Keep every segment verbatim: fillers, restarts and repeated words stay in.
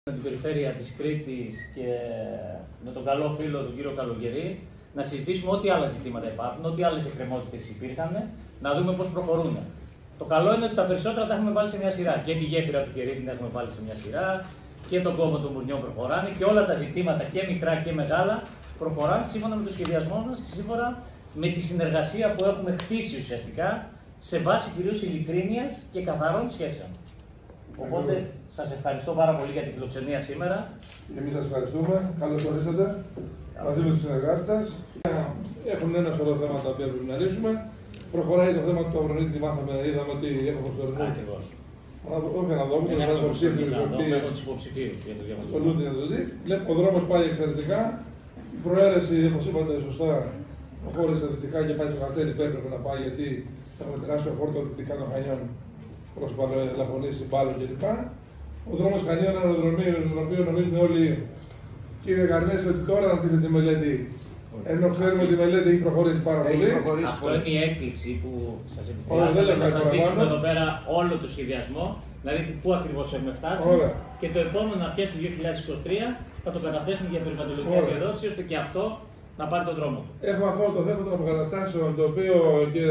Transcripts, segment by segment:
Με την περιφέρεια της Κρήτης και με τον καλό φίλο του κύριο Καλογερή να συζητήσουμε ό,τι άλλα ζητήματα υπάρχουν, ό,τι άλλες εκκρεμότητες υπήρχαν, να δούμε πώς προχωρούν. Το καλό είναι ότι τα περισσότερα τα έχουμε βάλει σε μια σειρά. Και τη γέφυρα του Κερί την έχουμε βάλει σε μια σειρά, και τον κόμμα των Μουρνιών προχωράνε, και όλα τα ζητήματα και μικρά και μεγάλα προχωράνε σύμφωνα με το σχεδιασμό μας και σύμφωνα με τη συνεργασία που έχουμε χτίσει ουσιαστικά σε βάση κυρίως ειλικρίνειας και καθαρών σχέσεων. Οπότε σας ευχαριστώ πάρα πολύ για την φιλοξενία σήμερα. Εμείς σας ευχαριστούμε. Καλώς ορίσατε μαζί με τους συνεργάτες σας. Έχουν ένα σωρό θέματα που πρέπει να λύσουμε. Προχωράει το θέμα του Αυρονίτη, μάθαμε, είδαμε ότι έχουμε στο ρυθμό. Ακριβώς. Όχι να δούμε, για να δούμε τους υποψηφίους για το διαγωνισμό. Ο δρόμος πάει εξαιρετικά. Η προαίρεση, όπως είπατε σωστά, προχώρησε θετικά και πάει το χαρτέρι που έπρεπε να πάει, γιατί έχουμε τεράστιο φόρτο δυτικά των Χανιών προς Λαφωνίση, Μπάλο κλπ. Ο δρόμος Χανιών είναι ένα αεροδρομίο, το οποίο νομίζουν όλοι, κύριε Καρνέση, ότι τώρα να τίθεται τη μελέτη. Ενώ ξέρουμε ότι η μελέτη έχει προχωρήσει πάρα πολύ. Αυτό είναι η έκπληξη που σας επιφυλάσσαμε να σας δείξουμε εδώ πέρα όλο το σχεδιασμό, δηλαδή πού ακριβώς έχουμε φτάσει. Ωραία. Και το επόμενο αρχές του δύο χιλιάδες είκοσι τρία θα το καταθέσουμε για περιβαλλοντική αδειοδότηση, ώστε και αυτό να πάρει τον δρόμο. Έχουμε ακόμα το θέμα των αποκαταστάσεων, το οποίο και.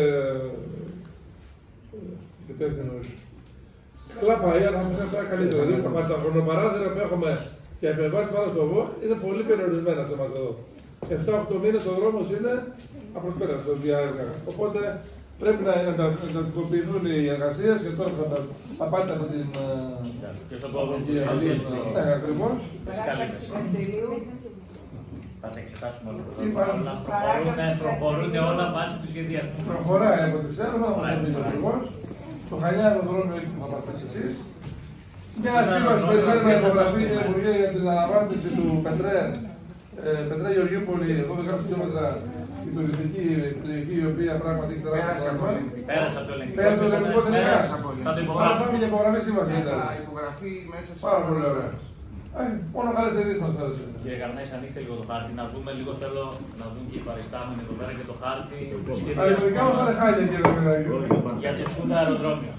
Καλά πάει, αλλά θα είναι τώρα καλύτερο. Δηλαδή, τα χρονοπαράθυρα που έχουμε και επεμβάσει πάνω στο βόλο είναι πολύ περιορισμένα σε εμάς εδώ. εφτά οκτώ μήνες ο δρόμος είναι απροσπέραστος για έργα. Οπότε πρέπει να εντατικοποιηθούν οι εργασίες και τώρα θα, θα πάτε από την. Και στον κόμμα του Ναι, ακριβώς. Θα τα εξετάσουμε όλα τα πράγματα. Προχωρούν όλα βάσει του σχεδιασμού. Προχωράει από τις έρευνα, θα το πείτε ακριβώς. Το Χανιά αεροδρόμιο εκεί που θα πάτε εσείς. Μια σύμβαση περισσότερο να υπογραφεί την Υπουργεία για την αναβάθμιση του Πετρέ, Πετρέ Γεωργιούπολη, δώδεκα χιλιόμετρα, η τουριστική περιοχή, η οποία πράγματι έχει τεράστια πράγματα. Πέρασε από το ελεγκτικό. Πέρασε από το ελεγκτικό. Θα το υπογράψουμε. Θα πάμε για υπογραφή σύμβαση. Θα υπογραφεί μέσα σε. Πάρα πολύ ωραία. Μόνο καλές ειδήσεις μας θέλετε. Κύριε Καρνέση, ανοίξτε λίγο το χάρτη, να δούμε λίγο, θέλω να δουν και οι παριστάμενοι εδώ πέρα και το χάρτη του σχεδιασμού για το Σούτα αεροδρόμιο.